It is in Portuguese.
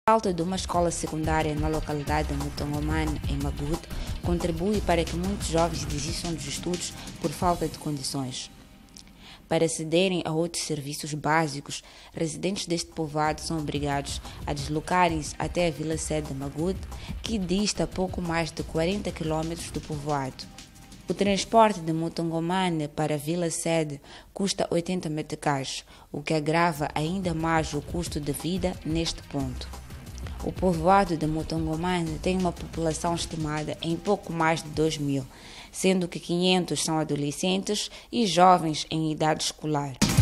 A falta de uma escola secundária na localidade de Mutongomane, em Magude, contribui para que muitos jovens desistam dos estudos por falta de condições. Para acederem a outros serviços básicos, residentes deste povoado são obrigados a deslocarem-se até a vila-sede de Magude, que dista pouco mais de 40 km do povoado. O transporte de Mutongomane para a vila-sede custa 80 meticais, o que agrava ainda mais o custo de vida neste ponto. O povoado de Mutongomane tem uma população estimada em pouco mais de 2.000, sendo que 500 são adolescentes e jovens em idade escolar.